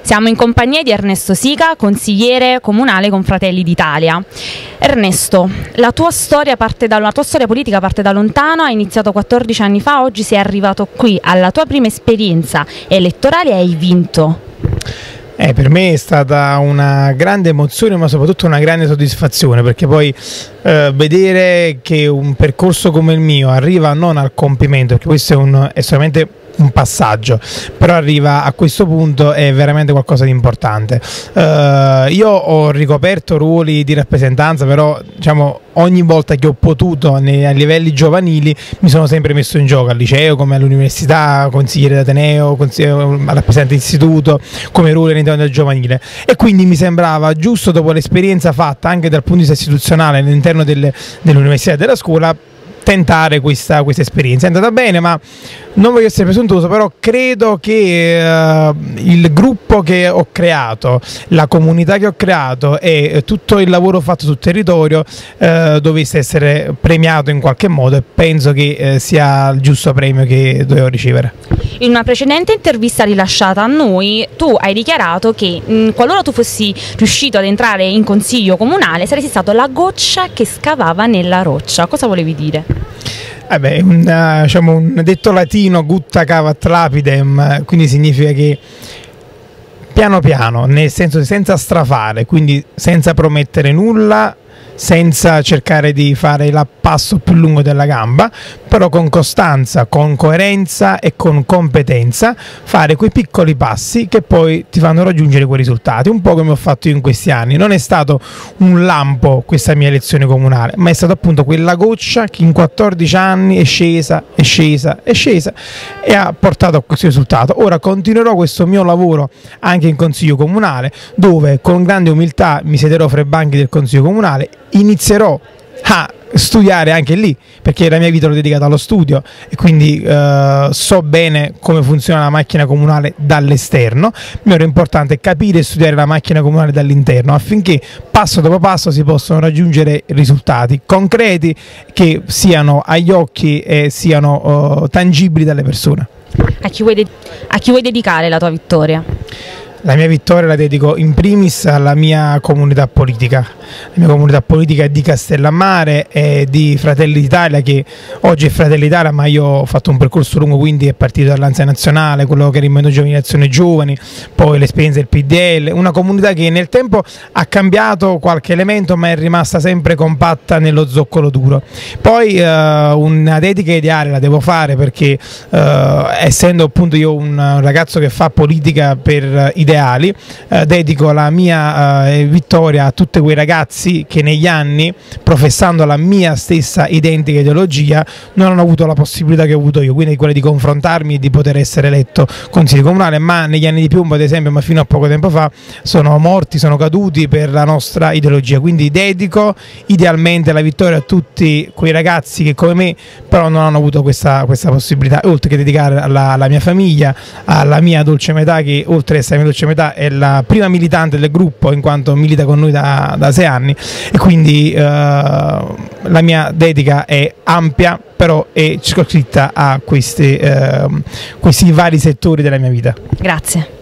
Siamo in compagnia di Ernesto Sica, consigliere comunale con Fratelli d'Italia. Ernesto, la tua storia politica parte da lontano, hai iniziato 14 anni fa, oggi sei arrivato qui alla tua prima esperienza elettorale e hai vinto. Per me è stata una grande emozione, ma soprattutto una grande soddisfazione, perché poi vedere che un percorso come il mio arriva non al compimento, perché questo è solamente un passaggio, però arriva a questo punto è veramente qualcosa di importante. Io ho ricoperto ruoli di rappresentanza, però diciamo ogni volta che ho potuto ai livelli giovanili mi sono sempre messo in gioco, al liceo come all'università, consigliere d'Ateneo, rappresentante istituto, come ruolo all'interno del giovanile, e quindi mi sembrava giusto, dopo l'esperienza fatta anche dal punto di vista istituzionale all'interno dell'università e della scuola, tentare questa esperienza. È andata bene, ma non voglio essere presuntuoso, però credo che il gruppo che ho creato, la comunità che ho creato e tutto il lavoro fatto sul territorio dovesse essere premiato in qualche modo, e penso che sia il giusto premio che dovevo ricevere. In una precedente intervista rilasciata a noi, tu hai dichiarato che qualora tu fossi riuscito ad entrare in consiglio comunale saresti stato la goccia che scavava nella roccia. Cosa volevi dire? Un detto latino, gutta cavat lapidem, quindi significa che piano piano, nel senso senza strafare, quindi senza promettere nulla, senza cercare di fare il passo più lungo della gamba, però con costanza, con coerenza e con competenza fare quei piccoli passi che poi ti fanno raggiungere quei risultati, un po' come ho fatto io in questi anni. Non è stato un lampo questa mia elezione comunale, ma è stata appunto quella goccia che in 14 anni è scesa e ha portato a questo risultato. Ora continuerò questo mio lavoro anche in consiglio comunale, dove con grande umiltà mi siederò fra i banchi del consiglio comunale, inizierò a studiare anche lì, perché la mia vita l'ho dedicata allo studio e quindi so bene come funziona la macchina comunale dall'esterno. Mi era importante capire e studiare la macchina comunale dall'interno, affinché passo dopo passo si possano raggiungere risultati concreti che siano agli occhi e siano tangibili dalle persone. A chi vuoi dedicare la tua vittoria? La mia vittoria la dedico in primis alla mia comunità politica. La mia comunità politica è di Castellammare e di Fratelli d'Italia, che oggi è Fratelli d'Italia, ma io ho fatto un percorso lungo, quindi è partito dall'Ansia Nazionale, quello che era il Movimento Giovani Azione Giovani, poi l'esperienza del PDL, una comunità che nel tempo ha cambiato qualche elemento, ma è rimasta sempre compatta nello zoccolo duro. Poi una dedica ideale la devo fare, perché essendo appunto io un ragazzo che fa politica per ideali, dedico la mia vittoria a tutti quei ragazzi che negli anni, professando la mia stessa identica ideologia, non hanno avuto la possibilità che ho avuto io, quindi quella di confrontarmi e di poter essere eletto consigliere comunale, ma negli anni di piombo, ad esempio, ma fino a poco tempo fa, sono morti, sono caduti per la nostra ideologia. Quindi dedico idealmente la vittoria a tutti quei ragazzi che come me però non hanno avuto questa possibilità, oltre che dedicare alla mia famiglia, alla mia dolce metà, che oltre ad essere la mia dolce metà è la prima militante del gruppo, in quanto milita con noi da 6 anni, e quindi la mia dedica è ampia, però è circoscritta a questi vari settori della mia vita. Grazie.